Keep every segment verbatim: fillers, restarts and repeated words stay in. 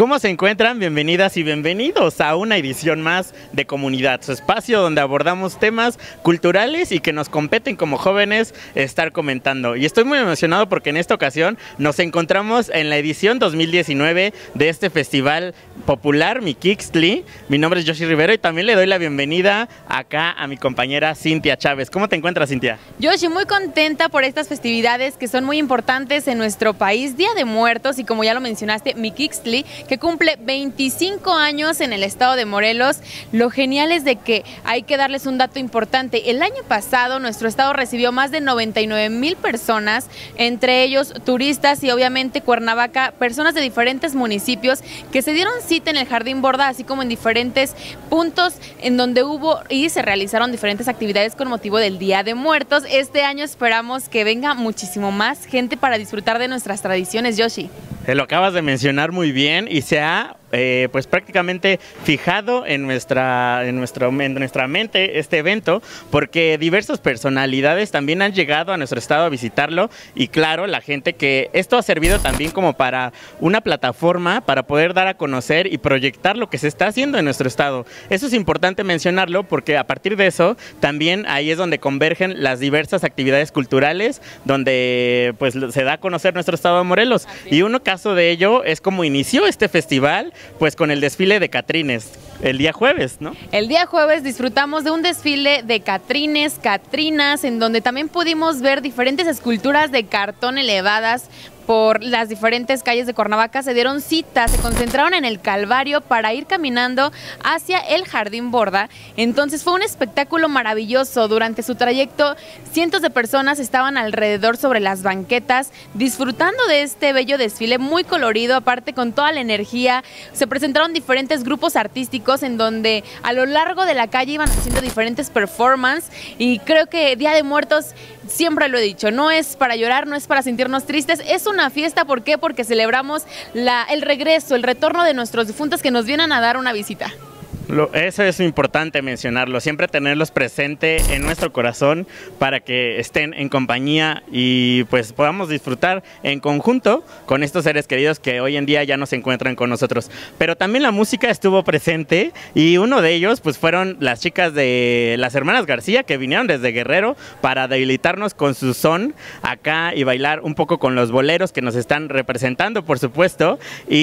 ¿Cómo se encuentran? Bienvenidas y bienvenidos a una edición más de Comunidad, su espacio donde abordamos temas culturales y que nos competen como jóvenes estar comentando. Y estoy muy emocionado porque en esta ocasión nos encontramos en la edición dos mil diecinueve de este festival popular, Miquixtli. Mi nombre es Yoshi Rivero y también le doy la bienvenida acá a mi compañera Cintia Chávez. ¿Cómo te encuentras, Cintia? Yoshi, muy contenta por estas festividades que son muy importantes en nuestro país. Día de Muertos y, como ya lo mencionaste, Miquixtli, que cumple veinticinco años en el estado de Morelos. Lo genial es de que hay que darles un dato importante. El año pasado nuestro estado recibió más de noventa y nueve mil personas, entre ellos turistas y obviamente Cuernavaca, personas de diferentes municipios que se dieron cita en el Jardín Borda, así como en diferentes puntos en donde hubo y se realizaron diferentes actividades con motivo del Día de Muertos. Este año esperamos que venga muchísimo más gente para disfrutar de nuestras tradiciones, Yoshi. Te lo acabas de mencionar muy bien y se ha eh, pues prácticamente fijado en nuestra, en, nuestro, en nuestra mente este evento, porque diversas personalidades también han llegado a nuestro estado a visitarlo y claro, la gente que esto ha servido también como para una plataforma para poder dar a conocer y proyectar lo que se está haciendo en nuestro estado. Eso es importante mencionarlo porque a partir de eso también ahí es donde convergen las diversas actividades culturales donde pues se da a conocer nuestro estado de Morelos. Y uno caso de ello es como inició este festival, pues con el desfile de Catrines, el día jueves, ¿no? El día jueves disfrutamos de un desfile de Catrines, Catrinas, en donde también pudimos ver diferentes esculturas de cartón elevadas por las diferentes calles de Cuernavaca. Se dieron cita, se concentraron en el Calvario para ir caminando hacia el Jardín Borda. Entonces fue un espectáculo maravilloso. Durante su trayecto, cientos de personas estaban alrededor sobre las banquetas, disfrutando de este bello desfile muy colorido, aparte con toda la energía. Se presentaron diferentes grupos artísticos en donde a lo largo de la calle iban haciendo diferentes performances, y creo que Día de Muertos, siempre lo he dicho, no es para llorar, no es para sentirnos tristes, es una fiesta. ¿Por qué? Porque celebramos la, el regreso, el retorno de nuestros difuntos que nos vienen a dar una visita. Lo, eso es importante mencionarlo, siempre tenerlos presente en nuestro corazón para que estén en compañía y pues podamos disfrutar en conjunto con estos seres queridos que hoy en día ya no se encuentran con nosotros. Pero también la música estuvo presente y uno de ellos pues fueron las chicas de las Hermanas García, que vinieron desde Guerrero para deleitarnos con su son acá y bailar un poco con los boleros que nos están representando, por supuesto.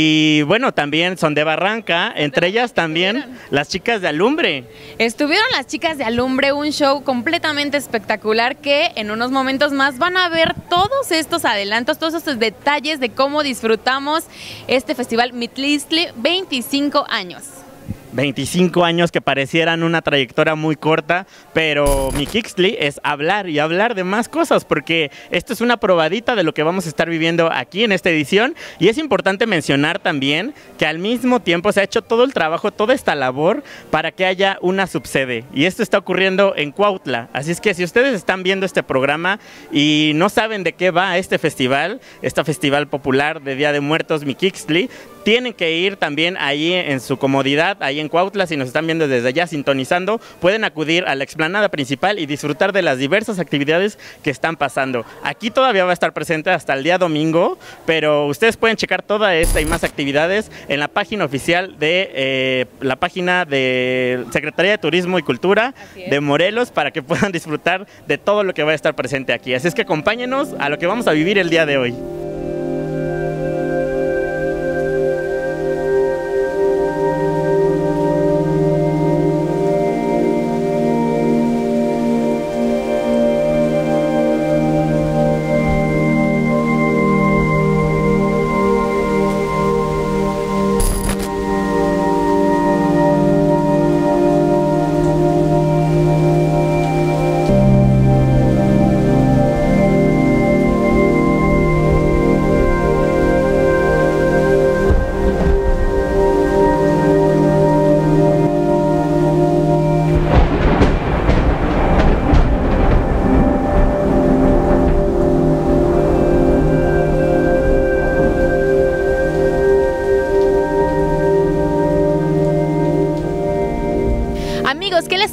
Y bueno, también son de Barranca, entre ellas también las chicas de Alumbre. Estuvieron las chicas de Alumbre, un show completamente espectacular que en unos momentos más van a ver todos estos adelantos, todos estos detalles de cómo disfrutamos este festival Miquixtli, veinticinco años. veinticinco años que parecieran una trayectoria muy corta, pero Miquixtli es hablar y hablar de más cosas, porque esto es una probadita de lo que vamos a estar viviendo aquí en esta edición. Y es importante mencionar también que al mismo tiempo se ha hecho todo el trabajo, toda esta labor para que haya una subsede, y esto está ocurriendo en Cuautla. Así es que si ustedes están viendo este programa y no saben de qué va este festival, este festival popular de Día de Muertos Miquixtli, tienen que ir también ahí en su comodidad, ahí en Cuautla. Si nos están viendo desde allá sintonizando, pueden acudir a la explanada principal y disfrutar de las diversas actividades que están pasando. Aquí todavía va a estar presente hasta el día domingo, pero ustedes pueden checar toda esta y más actividades en la página oficial de eh, la página de Secretaría de Turismo y Cultura de Morelos, para que puedan disfrutar de todo lo que va a estar presente aquí. Así es que acompáñenos a lo que vamos a vivir el día de hoy.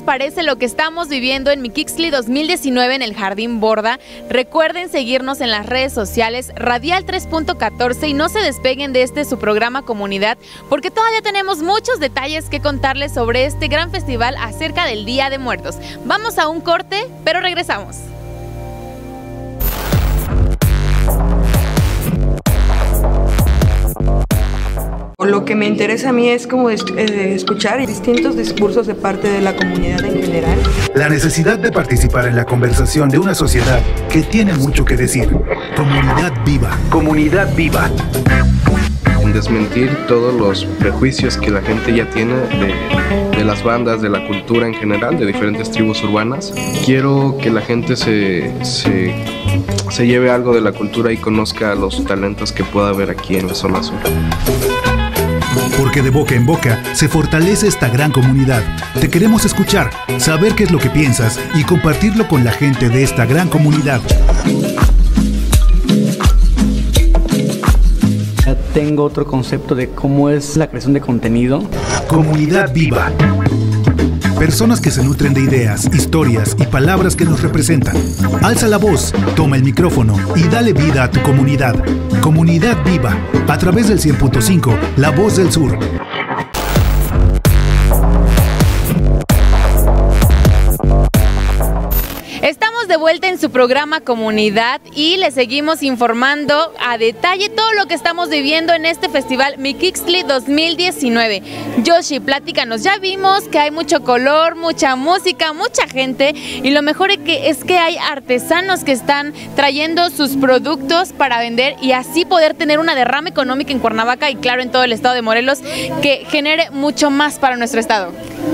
parece lo que estamos viviendo en Mixtli dos mil diecinueve en el Jardín Borda, recuerden seguirnos en las redes sociales Radial tres punto catorce y no se despeguen de este su programa Comunidad, porque todavía tenemos muchos detalles que contarles sobre este gran festival acerca del Día de Muertos. Vamos a un corte, pero regresamos. Lo que me interesa a mí es como es, eh, escuchar distintos discursos de parte de la comunidad en general. La necesidad de participar en la conversación de una sociedad que tiene mucho que decir. Comunidad viva. Comunidad viva. Desmentir todos los prejuicios que la gente ya tiene de, de las bandas, de la cultura en general, de diferentes tribus urbanas. Quiero que la gente se, se, se lleve algo de la cultura y conozca los talentos que pueda haber aquí en la zona sur. Porque de boca en boca se fortalece esta gran comunidad. Te queremos escuchar, saber qué es lo que piensas y compartirlo con la gente de esta gran comunidad. Ya tengo otro concepto de cómo es la creación de contenido. Comunidad viva. Personas que se nutren de ideas, historias y palabras que nos representan. Alza la voz, toma el micrófono y dale vida a tu comunidad. Comunidad viva, a través del cien punto cinco, La Voz del Sur. Estamos de vuelta en su programa Comunidad y les seguimos informando a detalle todo lo que estamos viviendo en este festival Mixtli dos mil diecinueve. Yoshi, platícanos, ya vimos que hay mucho color, mucha música, mucha gente y lo mejor es que, es que hay artesanos que están trayendo sus productos para vender y así poder tener una derrama económica en Cuernavaca y claro en todo el estado de Morelos que genere mucho más para nuestro estado.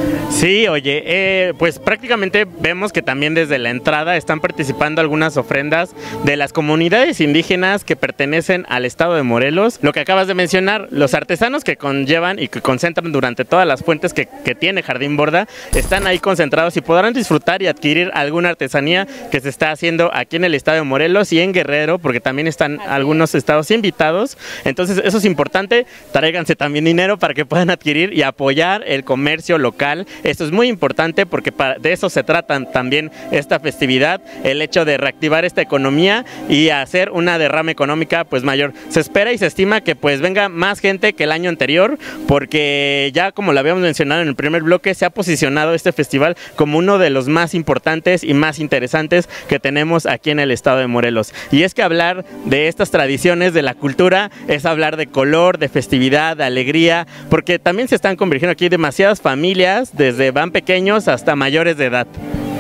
Sí, oye, eh, pues prácticamente vemos que también desde la entrada están participando algunas ofrendas de las comunidades indígenas que pertenecen al estado de Morelos. Lo que acabas de mencionar, los artesanos que conllevan y que concentran durante todas las fuentes que, que tiene Jardín Borda, están ahí concentrados y podrán disfrutar y adquirir alguna artesanía que se está haciendo aquí en el estado de Morelos y en Guerrero, porque también están algunos estados invitados. Entonces eso es importante, tráiganse también dinero para que puedan adquirir y apoyar el comercio local. Esto es muy importante porque para, de eso se trata también esta festividad, el hecho de reactivar esta economía y hacer una derrama económica pues mayor. Se espera y se estima que pues venga más gente que el año anterior porque ya como lo habíamos mencionado en el primer bloque se ha posicionado este festival como uno de los más importantes y más interesantes que tenemos aquí en el estado de Morelos. Y es que hablar de estas tradiciones de la cultura es hablar de color, de festividad, de alegría, porque también se están convirtiendo aquí demasiadas familias, desde van pequeños hasta mayores de edad.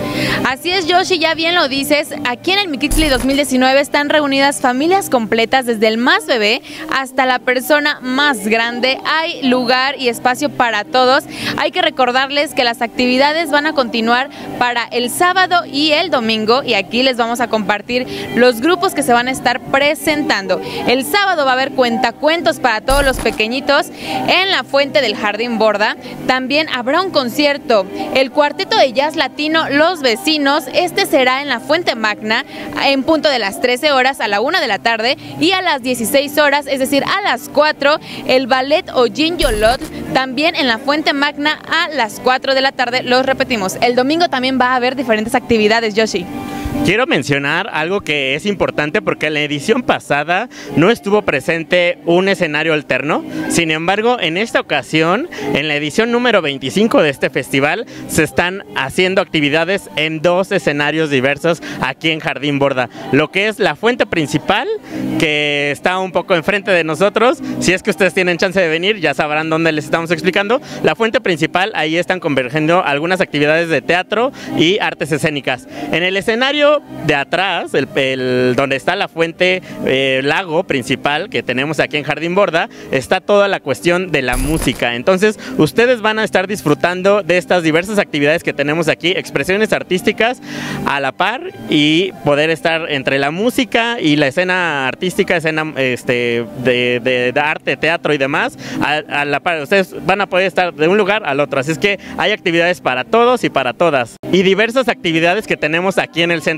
Así es, Yoshi, ya bien lo dices, aquí en el Mixtli dos mil diecinueve están reunidas familias completas desde el más bebé hasta la persona más grande. Hay lugar y espacio para todos. Hay que recordarles que las actividades van a continuar para el sábado y el domingo y aquí les vamos a compartir los grupos que se van a estar presentando. El sábado va a haber cuentacuentos para todos los pequeñitos en la fuente del Jardín Borda. También habrá un concierto, el cuarteto de jazz latino Los Vecinos. Este será en la Fuente Magna en punto de las trece horas a la una de la tarde y a las dieciséis horas, es decir, a las cuatro, el ballet Ojin Yolot también en la Fuente Magna a las cuatro de la tarde. Los repetimos, el domingo también va a haber diferentes actividades, Yoshi. Quiero mencionar algo que es importante porque en la edición pasada no estuvo presente un escenario alterno. Sin embargo, en esta ocasión, en la edición número veinticinco de este festival, se están haciendo actividades en dos escenarios diversos aquí en Jardín Borda. Lo que es la fuente principal, que está un poco enfrente de nosotros. Si es que ustedes tienen chance de venir, ya sabrán dónde les estamos explicando. La fuente principal, ahí están convergiendo algunas actividades de teatro y artes escénicas. En el escenario de atrás, el, el, donde está la fuente eh, lago principal que tenemos aquí en Jardín Borda, está toda la cuestión de la música. Entonces ustedes van a estar disfrutando de estas diversas actividades que tenemos aquí, expresiones artísticas a la par y poder estar entre la música y la escena artística, escena este, de, de, de arte, teatro y demás, a, a la par. Ustedes van a poder estar de un lugar al otro, así es que hay actividades para todos y para todas y diversas actividades que tenemos aquí en el centro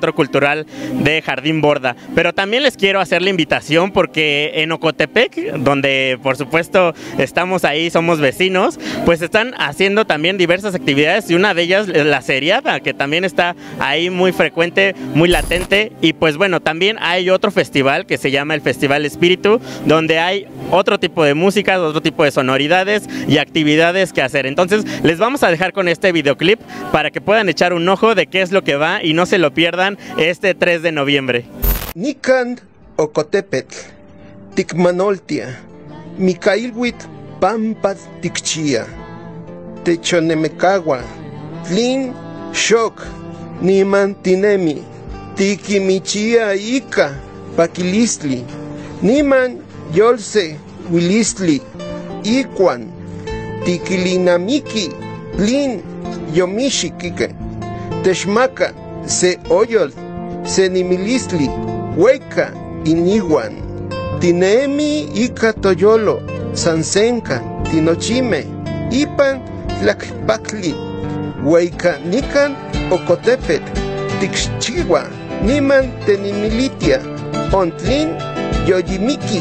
Centro Cultural de Jardín Borda. Pero también les quiero hacer la invitación porque en Ocotepec, donde por supuesto estamos ahí, somos vecinos, pues están haciendo también diversas actividades y una de ellas es la seriada, que también está ahí muy frecuente, muy latente. Y pues bueno, también hay otro festival que se llama el Festival Espíritu, donde hay otro tipo de música, otro tipo de sonoridades y actividades que hacer. Entonces les vamos a dejar con este videoclip para que puedan echar un ojo de qué es lo que va y no se lo pierdan este tres de noviembre. Nican Ocotepetl, Ticmanoltia, Micailwit Pampas Ticchia, Techonemecagua, Tlin Shock, Niman Tinemi, Tikimichia Ica, Paquilistli, Niman Yolse, Wilistli, Iquan, Tiquilinamiki, Tlin Yomishikike, Texmaca, Se Oyol, Se Nimilistli, Hueca, Iniguan, Tinemi Ica Toyolo, Sansenca, Tinochime, Ipan, Tlacpacli, Hueca, Nican, Ocotepet, Tixchigua, Niman, Tenimilitia, Ontlin, Yoyimiki.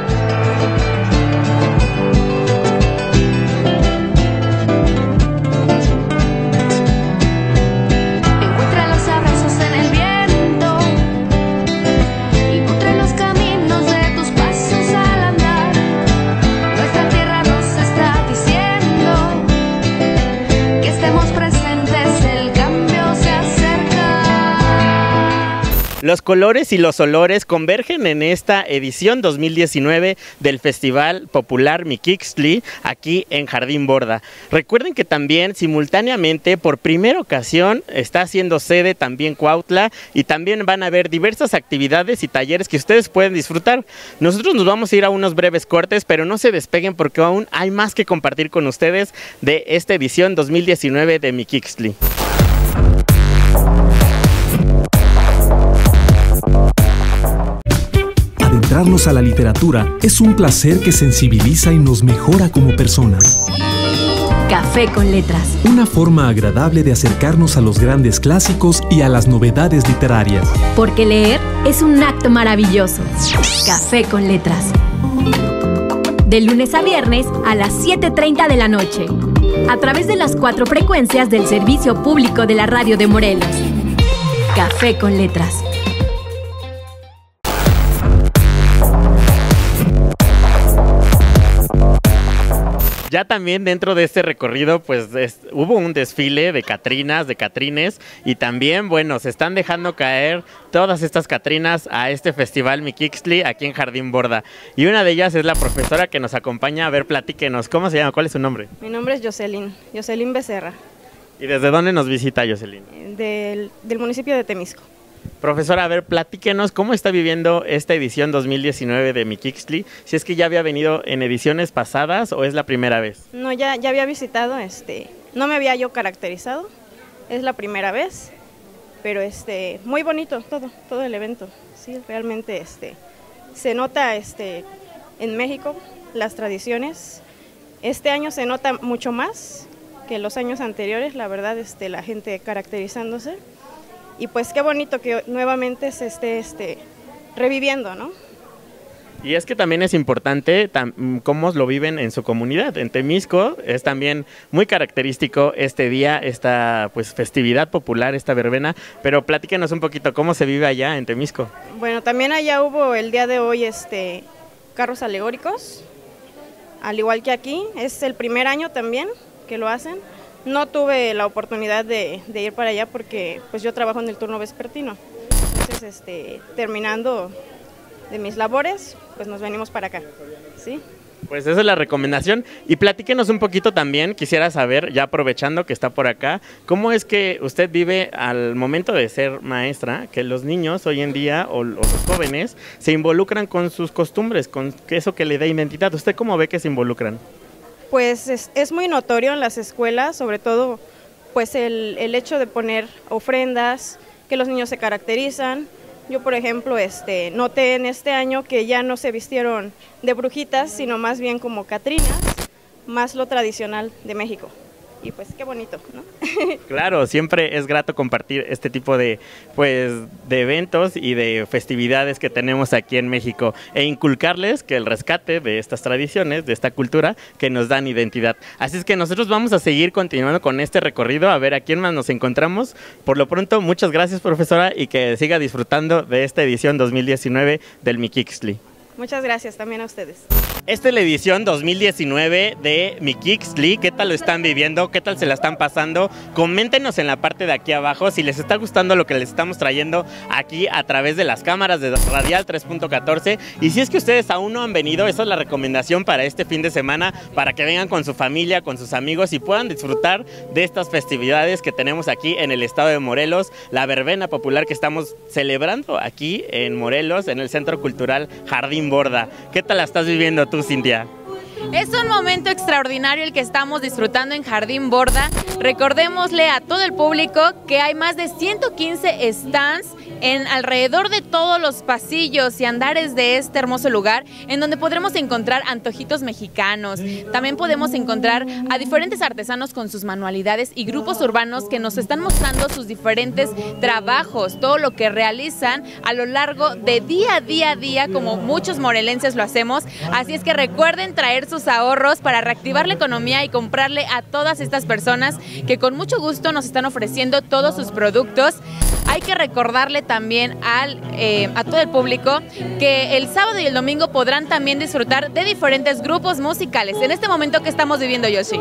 Los colores y los olores convergen en esta edición dos mil diecinueve del Festival Popular Miquixtli aquí en Jardín Borda. Recuerden que también simultáneamente por primera ocasión está haciendo sede también Cuautla y también van a haber diversas actividades y talleres que ustedes pueden disfrutar. Nosotros nos vamos a ir a unos breves cortes, pero no se despeguen porque aún hay más que compartir con ustedes de esta edición dos mil diecinueve de Miquixtli. Adentrarnos a la literatura es un placer que sensibiliza y nos mejora como personas. Café con Letras. Una forma agradable de acercarnos a los grandes clásicos y a las novedades literarias. Porque leer es un acto maravilloso. Café con Letras. De lunes a viernes a las siete treinta de la noche. A través de las cuatro frecuencias del Servicio Público de la Radio de Morelos. Café con Letras. Ya también dentro de este recorrido pues es, hubo un desfile de catrinas, de catrines y también, bueno, se están dejando caer todas estas catrinas a este Festival Miquixtli aquí en Jardín Borda. Y una de ellas es la profesora que nos acompaña. A ver, platíquenos, ¿cómo se llama? ¿Cuál es su nombre? Mi nombre es Jocelyn, Jocelyn Becerra. ¿Y desde dónde nos visita Jocelyn? Del, del municipio de Temisco. Profesora, a ver, platíquenos cómo está viviendo esta edición dos mil diecinueve de Miquixtli, si es que ya había venido en ediciones pasadas o es la primera vez. No, ya, ya había visitado, este, no me había yo caracterizado, es la primera vez, pero este, muy bonito todo, todo el evento, sí, realmente este, se nota este, en México las tradiciones, este año se nota mucho más que los años anteriores, la verdad, este, la gente caracterizándose. Y pues qué bonito que nuevamente se esté este, reviviendo, ¿no? Y es que también es importante cómo lo viven en su comunidad. En Temisco es también muy característico este día, esta pues festividad popular, esta verbena, pero platíquenos un poquito cómo se vive allá en Temisco. Bueno, también allá hubo el día de hoy este, carros alegóricos, al igual que aquí, es el primer año también que lo hacen. No tuve la oportunidad de, de ir para allá porque pues yo trabajo en el turno vespertino. Entonces, este, terminando de mis labores, pues nos venimos para acá, ¿sí? Pues esa es la recomendación. Y platíquenos un poquito también, quisiera saber, ya aprovechando que está por acá, ¿cómo es que usted vive al momento de ser maestra, que los niños hoy en día o, o los jóvenes se involucran con sus costumbres, con eso que le da identidad? ¿Usted cómo ve que se involucran? Pues es, es muy notorio en las escuelas, sobre todo pues el, el hecho de poner ofrendas, que los niños se caracterizan. Yo, por ejemplo, este, noté en este año que ya no se vistieron de brujitas, sino más bien como catrinas, más lo tradicional de México. y pues qué bonito, ¿no? Claro, siempre es grato compartir este tipo de, pues, de eventos y de festividades que tenemos aquí en México e inculcarles que el rescate de estas tradiciones, de esta cultura que nos dan identidad. Así es que nosotros vamos a seguir continuando con este recorrido, a ver a quién más nos encontramos. Por lo pronto, muchas gracias, profesora, y que siga disfrutando de esta edición dos mil diecinueve del Mixli. Muchas gracias también a ustedes. Esta es la edición dos mil diecinueve de Mixli. ¿Qué tal lo están viviendo? ¿Qué tal se la están pasando? Coméntenos en la parte de aquí abajo si les está gustando lo que les estamos trayendo aquí a través de las cámaras de Radial tres punto catorce. Y si es que ustedes aún no han venido, esa es la recomendación para este fin de semana, para que vengan con su familia, con sus amigos y puedan disfrutar de estas festividades que tenemos aquí en el estado de Morelos, la verbena popular que estamos celebrando aquí en Morelos, en el Centro Cultural Jardín Borda. ¿Qué tal la estás viviendo tú, Cintia? Es un momento extraordinario el que estamos disfrutando en Jardín Borda. Recordémosle a todo el público que hay más de ciento quince stands en alrededor de todos los pasillos y andares de este hermoso lugar, en donde podremos encontrar antojitos mexicanos. También podemos encontrar a diferentes artesanos con sus manualidades y grupos urbanos que nos están mostrando sus diferentes trabajos, todo lo que realizan a lo largo de día a día a día, como muchos morelenses lo hacemos. Así es que recuerden traer sus ahorros para reactivar la economía y comprarle a todas estas personas que con mucho gusto nos están ofreciendo todos sus productos. Hay que recordarle también al, eh, a todo el público que el sábado y el domingo podrán también disfrutar de diferentes grupos musicales. En este momento que estamos viviendo, Yoshi.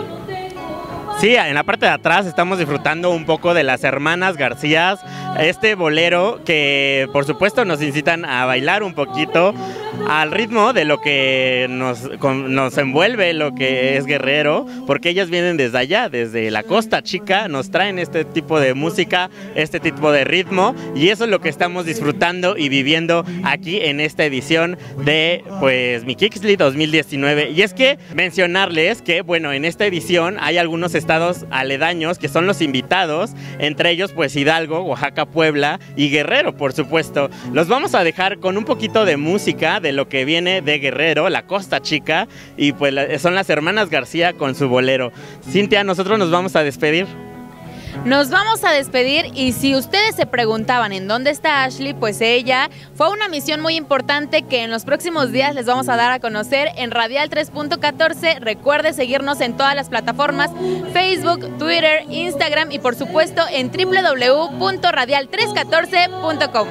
Sí, en la parte de atrás estamos disfrutando un poco de las hermanas García, este bolero que por supuesto nos incitan a bailar un poquito al ritmo de lo que nos, con, nos envuelve lo que es Guerrero, porque ellas vienen desde allá, desde la Costa Chica, nos traen este tipo de música, este tipo de ritmo, y eso es lo que estamos disfrutando y viviendo aquí en esta edición de pues Mixli dos mil diecinueve. Y es que mencionarles que bueno, en esta edición hay algunos estados aledaños que son los invitados, entre ellos pues Hidalgo, Oaxaca, Puebla y Guerrero, por supuesto. Los vamos a dejar con un poquito de música de lo que viene de Guerrero, la Costa Chica, y pues son las hermanas García con su bolero. Cintia, nosotros nos vamos a despedir. Nos vamos a despedir y si ustedes se preguntaban en dónde está Ashley, pues ella fue una misión muy importante que en los próximos días les vamos a dar a conocer en Radial tres punto catorce. Recuerde seguirnos en todas las plataformas, Facebook, Twitter, Instagram y por supuesto en w w w punto radial tres catorce punto com.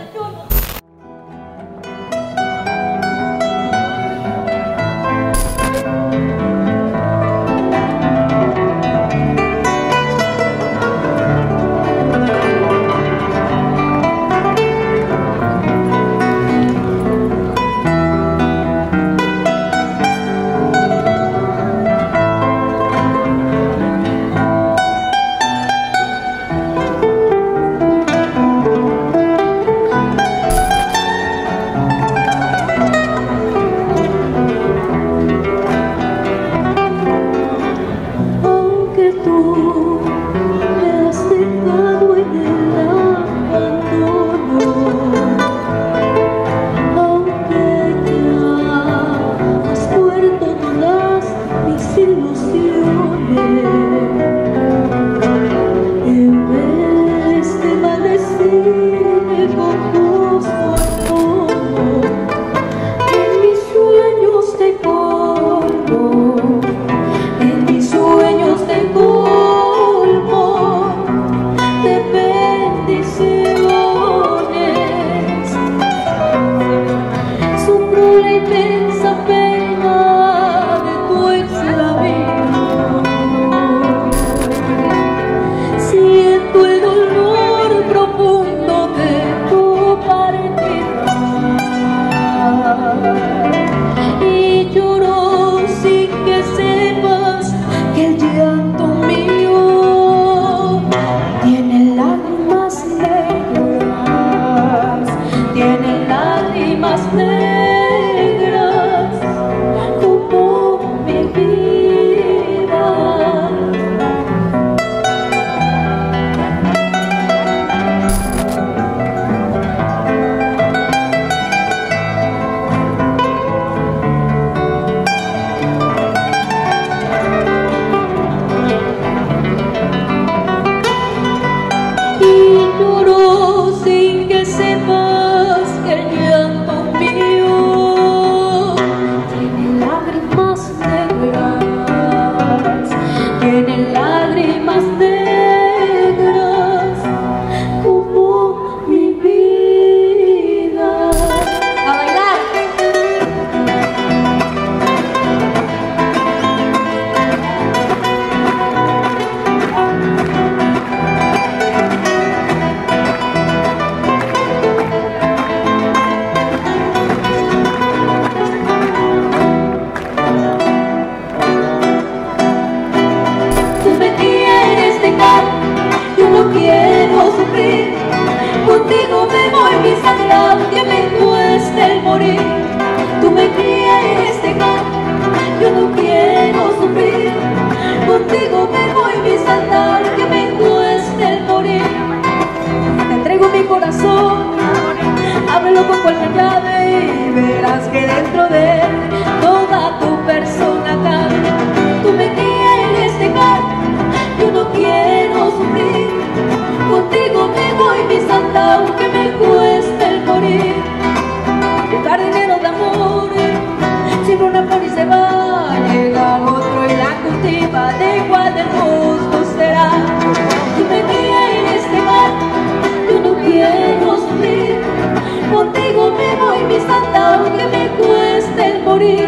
ábrelo con cualquier llave y verás que dentro de él toda tu persona cabe. Tú me quieres dejar, yo no quiero sufrir. Contigo me voy, mi santa, aunque me cueste el morir. El jardinero de amor siempre una flor y se va, llega otro y la cultiva, de igual de gusto será. Tú me quieres dejar, yo no quiero sufrir. Contigo me voy, mi santa, aunque me cueste el morir.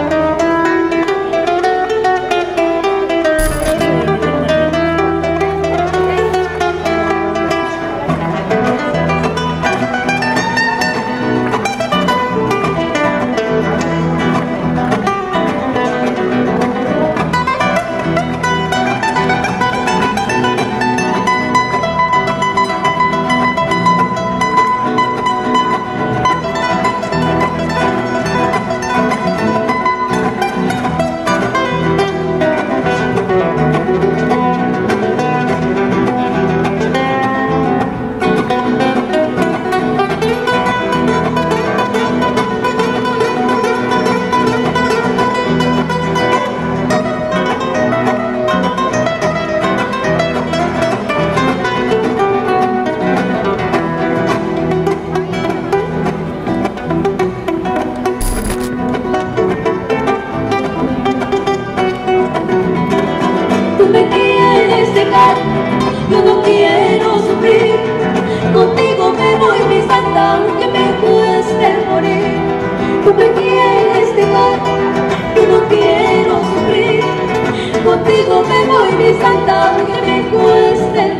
Yo no quiero sufrir, contigo me voy, mi santa, aunque me cueste el morir. Tú me quieres dejar, yo no quiero sufrir, contigo me voy, mi santa, aunque me cueste el morir.